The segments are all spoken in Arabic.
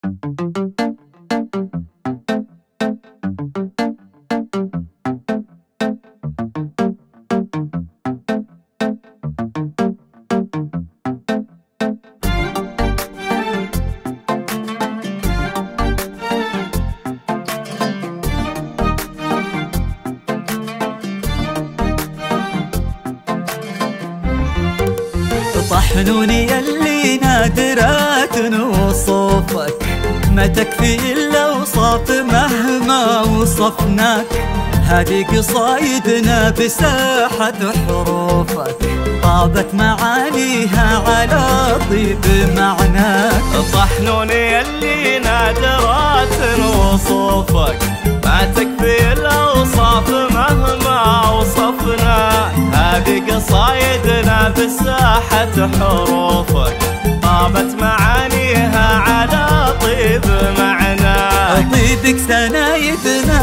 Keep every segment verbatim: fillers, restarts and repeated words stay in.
طحنوني يلي نادرات وصوفك، ما تكفي إلا وصف مهما وصفناك. هذه قصايدنا بساحة حروفك، طابت معانيها على طيب معناك. طحنوني يلي نادرات وصوفك، ما تكفي الأوصاف مهما وصفناك. هذه قصايدنا بساحة حروفك، طابت معانيها على طيب معناك. طيبك سنايدنا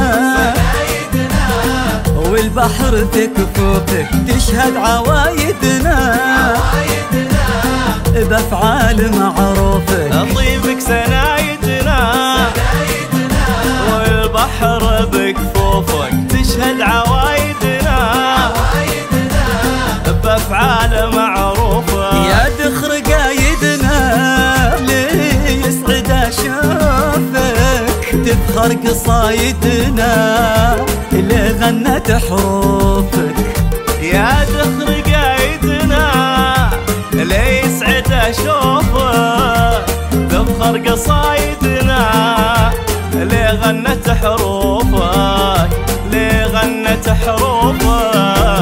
والبحر في كفوفك، تشهد عوايدنا بأفعال معروفك. طيبك سنايدنا والبحر بكفوفك، تشهد عوايدنا بأفعال معروفك. يا دخر قايدنا لي يسعد اشوفك، تفخر قصايدنا اللي غنت حروفك. يا دخر قايدنا اللي يسعد اشوفك، تفخر قصايدنا اللي غنت حروفك، اللي غنت حروفك.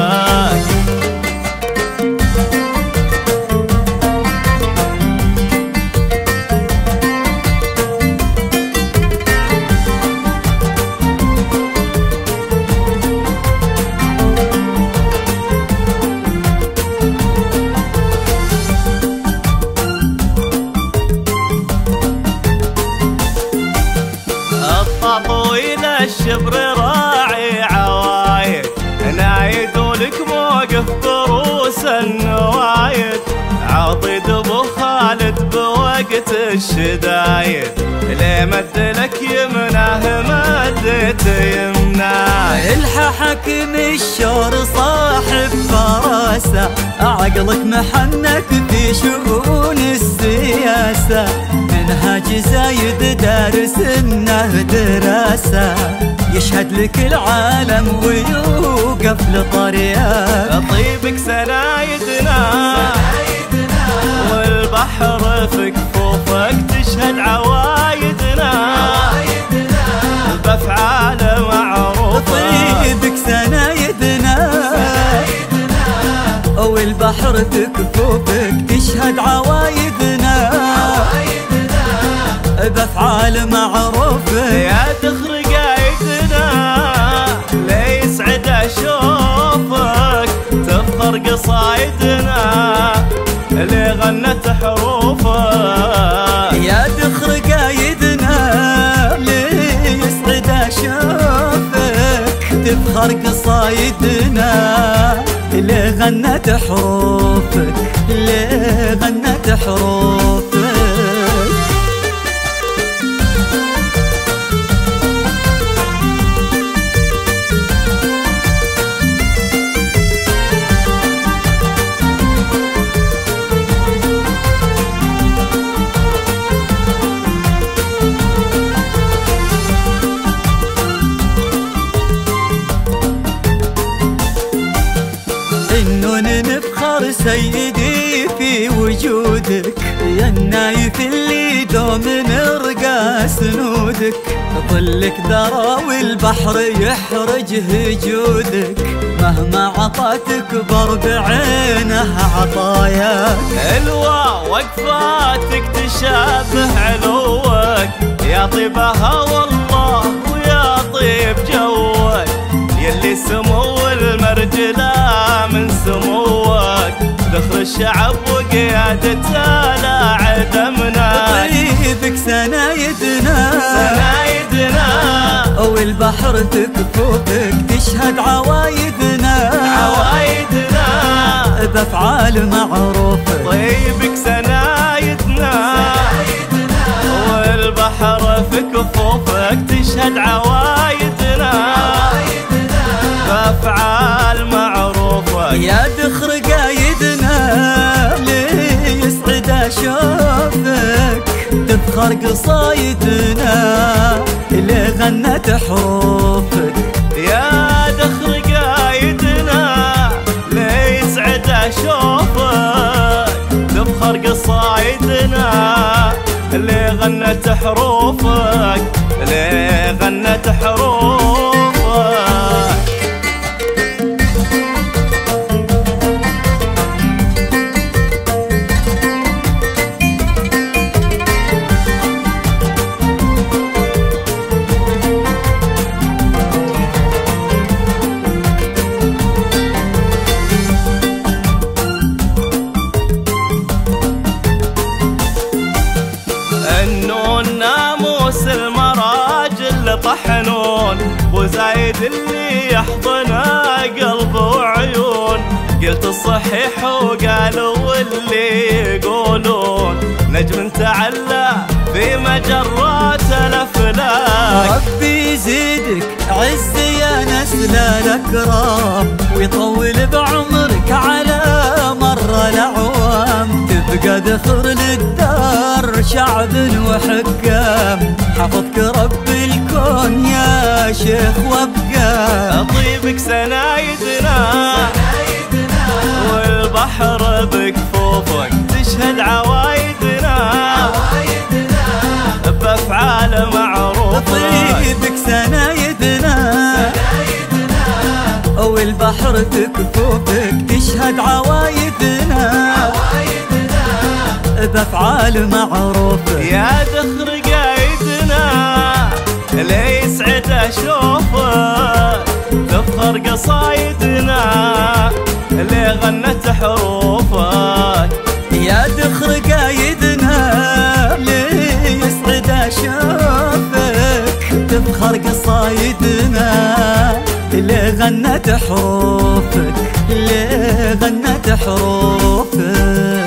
طويل الشبر راعي عوايد، نايد ولك موقف بروس النوايد. عضد ابو خالد بوقت الشدايد، ليه مدلك يمناه مدت يمناه. الحى حكم الشور صاحب فراسة، عقلك محنك في شؤون السياسة. منهاج زايد دارس انه دراسة، يشهد لك العالم ويوقف لطريقك. طيبك سنايدنا والبحر في كفوفك، تشهد عوايدنا بأفعال معروفة. طيبك سنايدنا والبحر في كفوفك، تشهد عوايدنا بأفعال معروفة. يا دخر قايدنا لي يسعد اشوفك، تفخر قصايدنا اللي غنت حروفك. يا دخر قايدنا لي يسعد اشوفك، تفخر قصايدنا اللي غنت حروفك، اللي غنت حروفك. نفخر سيدي في وجودك، يا النايف اللي دوم نرقى سنودك. ظلك درى والبحر يحرج هجودك، مهما عطاتك بر بعينه عطاياك. الوا وقفاتك تشابه علوك، يا طيبها والله ويا طيب جوك. يلي سمو المرجلة من سموك، ذخر الشعب وقيادته لا عدمنا. طيبك سنايدنا سنايدنا والبحر في كفوفك، تشهد عوايدنا عوايدنا بأفعال معروفة. طيبك سنايدنا والبحر حروفك تشهد عوايدنا بأفعال معروفك. يا دخر قايدنا لي يسعد اشوفك تفخر قصايدنا اللي غنت حروفك. يا دخر قايدنا لي يسعد اشوفك تفخر قصايدنا اللي غنت حروفك اللي غنت حروفك. النون ناموس المراجل طحنون وزايد اللي يحضنه قلب وعيون. قلت الصحيح وقالوا واللي يقولون نجم تعلى في مجرات الافلاك. ربي يزيدك عز يا نسل الاكرام ويطول بعمرك على مر الاعوام. تبقى ذخر للدار شعب وحكام حفظك رب الكون يا شيخ وابقى. طيبك سنايدنا والبحر بكفوفك تشهد عوايدنا بأفعال معروفك. طيبك سنايدنا والبحر تكفوفك تشهد عوايدنا بأفعال معروفك. يا دخر قايدنا اللي يسعد اشوفك تفخر قصايدنا اللي غنت حروفك. يا دخر قايدنا اللي يسعد اشوفك تفخر قصايدنا اللي غنت حروفك اللي غنت حروفك.